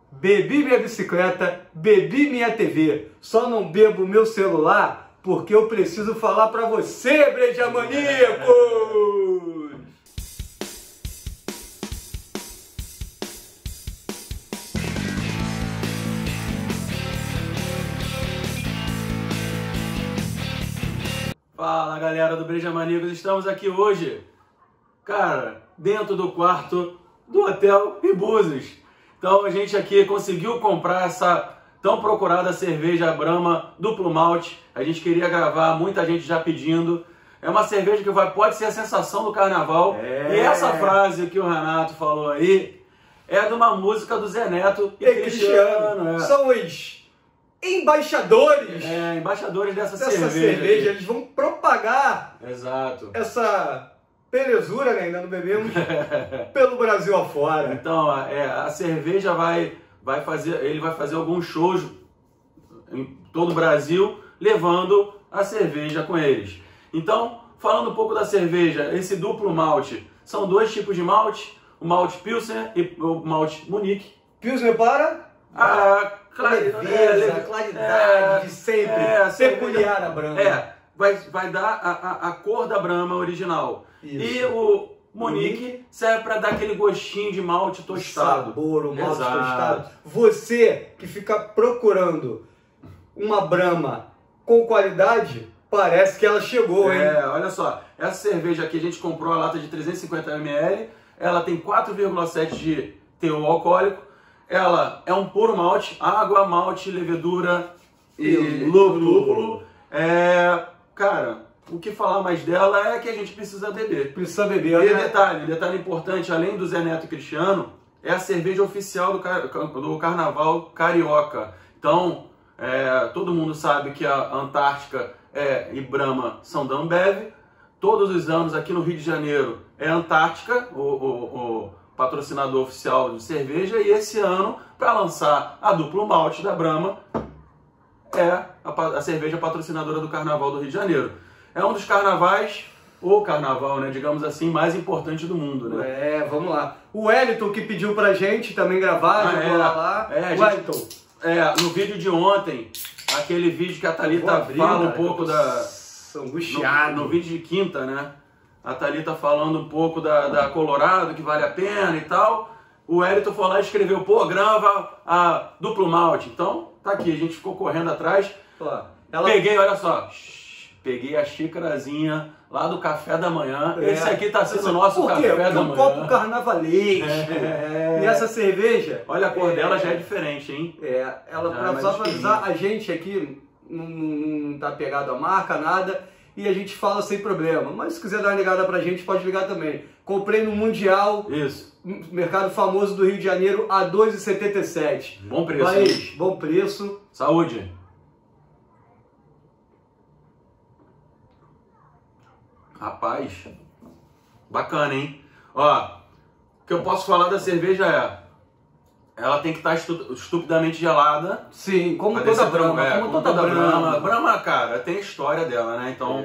bebi minha bicicleta, bebi minha TV. Só não bebo meu celular porque eu preciso falar pra você, Breja Maníacos! Fala, galera do Breja Maníacos, estamos aqui hoje, cara, dentro do quarto do Hotel Búzios. Então a gente aqui conseguiu comprar essa tão procurada cerveja Brahma Duplo Malte. A gente queria gravar, muita gente já pedindo. É uma cerveja que pode ser a sensação do carnaval. E essa frase que o Renato falou aí é de uma música do Zé Neto e Cristiano. São os embaixadores, embaixadores dessa cerveja. Eles vão propagar essa belezura, né? Ainda não bebemos, pelo Brasil afora. Então, a cerveja ele vai fazer alguns shows em todo o Brasil, levando a cerveja com eles. Então, falando um pouco da cerveja, esse duplo malte, são dois tipos de malte, o malte Pilsner e o malte Munique. Pilsner para? Claridade de sempre, peculiar a Brahma. Vai dar a cor da Brahma original. Isso. E o Munique serve para dar aquele gostinho de malte tostado. Sabor, o malte tostado. Você que fica procurando uma Brahma com qualidade, parece que ela chegou, hein? Olha só, essa cerveja aqui a gente comprou a lata de 350 ml, ela tem 4,7 de teor alcoólico, ela é um puro malte, água, malte, levedura e lúpulo. Cara, o que falar mais dela é que a gente precisa beber. Precisa beber, E detalhe importante, além do Zé Neto e Cristiano, é a cerveja oficial do Carnaval Carioca. Então, todo mundo sabe que a Antártica e Brahma são da Ambev. Todos os anos aqui no Rio de Janeiro é Antártica, o patrocinador oficial de cerveja. E esse ano, para lançar a duplo malte da Brahma, a cerveja patrocinadora do Carnaval do Rio de Janeiro. É um dos carnavais, ou carnaval, né, digamos assim, mais importante do mundo, né? Vamos lá. O Wellington que pediu pra gente também gravar, Wellington. No vídeo de ontem, aquele vídeo que a Thalita fala um pouco angustiado. No vídeo de quinta, né? A Thalita falando um pouco da Colorado, que vale a pena e tal. O Wellington foi lá e escreveu, grava a duplo malte. Então, tá aqui, a gente ficou correndo atrás. Peguei, olha só, peguei a xícarazinha lá do café da manhã. Esse aqui tá sendo o nosso café da manhã. Um copo carnavalesco. E essa cerveja... Olha, a cor dela já é diferente, hein? Só pra avisar, a gente aqui não tá pegado a marca, nada, e a gente fala sem problema. Mas se quiser dar uma ligada pra gente, pode ligar também. Comprei no Mundial. Isso. Mercado famoso do Rio de Janeiro a R$ 2,77. Bom preço. Bom preço. Saúde. Rapaz, bacana, hein? Ó, o que eu posso falar da cerveja ela tem que estar estupidamente gelada. Sim, como toda Brahma. Como toda Brahma. Brahma, cara, tem a história dela, né? Então,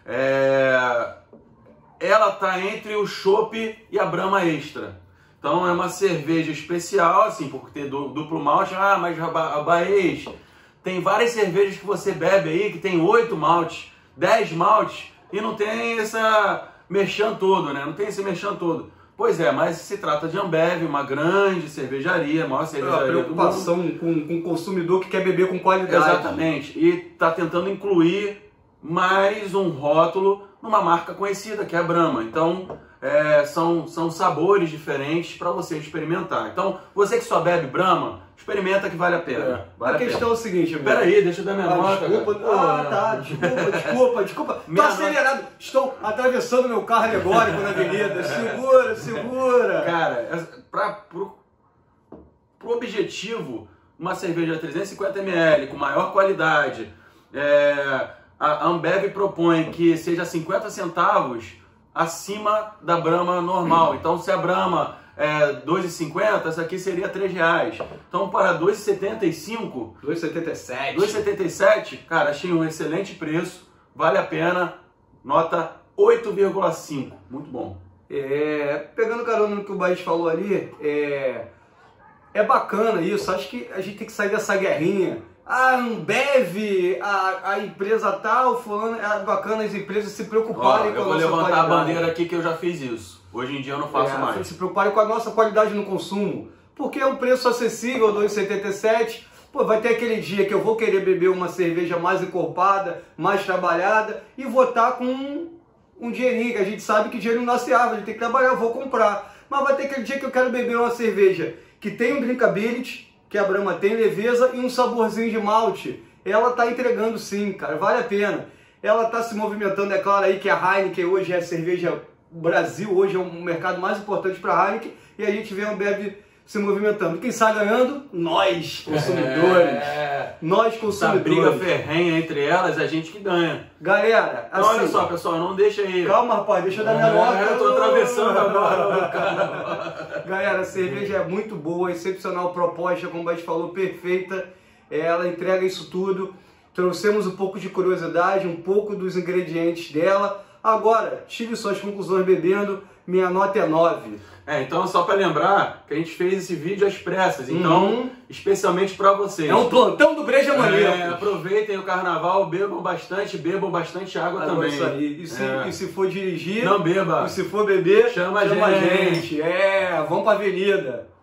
ela tá entre o chopp e a Brahma Extra. Então é uma cerveja especial, assim, por ter duplo malte. Mas a Baez tem várias cervejas que você bebe aí, que tem 8 maltes, 10 maltes, e não tem essa merchan todo, né? Não tem esse merchan todo. Pois mas se trata de Ambev, uma grande cervejaria, a maior cervejaria do mundo. Preocupação com o consumidor que quer beber com qualidade. Exatamente. E está tentando incluir mais um rótulo numa marca conhecida, que é a Brahma. Então, são sabores diferentes para você experimentar. Então, você que só bebe Brahma, experimenta que vale a pena. A questão é o seguinte, Espera aí, deixa eu dar minha nota. Desculpa. Tô acelerado. Estou atravessando meu carro alegórico na avenida. Segura. Cara, pro objetivo, uma cerveja de 350 ml com maior qualidade, a Ambev propõe que seja 50 centavos acima da Brahma normal. Então, se a Brahma é 2,50, essa aqui seria R$3. Então, para 2,75... 2,77, cara, achei um excelente preço, vale a pena, nota 8,5, muito bom. Pegando carona no que o Baez falou ali, é bacana isso, acho que a gente tem que sair dessa guerrinha. Ah, Ambev, a empresa tal, fulano, é bacana as empresas se preocuparem com a nossa qualidade. Eu vou levantar a bandeira aqui que eu já fiz isso. Hoje em dia eu não faço mais. Se preocuparem com a nossa qualidade no consumo, porque é um preço acessível, R$ 2,77. Pô, vai ter aquele dia que eu vou querer beber uma cerveja mais encorpada, mais trabalhada, e vou estar com um dinheirinho, que a gente sabe que dinheiro não nasce árvore, a gente tem que trabalhar, eu vou comprar. Mas vai ter aquele dia que eu quero beber uma cerveja que tem um drinkability, que a Brahma tem leveza e um saborzinho de malte. Ela tá entregando sim, cara, vale a pena. Ela tá se movimentando, é claro aí que a Heineken hoje é a cerveja Brasil, hoje é o mercado mais importante para a Heineken, e a gente vê a Ambev se movimentando. Quem sai ganhando? Nós, consumidores. Nós, consumidores. Essa briga ferrenha entre elas, é a gente que ganha. Galera, então, assim, olha só, pessoal, não deixa aí. Calma, rapaz, deixa eu dar minha nota. Eu tô atravessando agora, cara. Galera, a cerveja é muito boa, excepcional proposta, como a gente falou, perfeita. Ela entrega isso tudo. Trouxemos um pouco de curiosidade, um pouco dos ingredientes dela. Agora, tire suas conclusões bebendo. Minha nota é 9. Então só para lembrar que a gente fez esse vídeo às pressas, então, especialmente para vocês. É um plantão do Breja Maníacos. Aproveitem o carnaval, bebam bastante água também. Isso aí. E se for dirigir, não beba. E se for beber, chama a gente. Vamos pra avenida.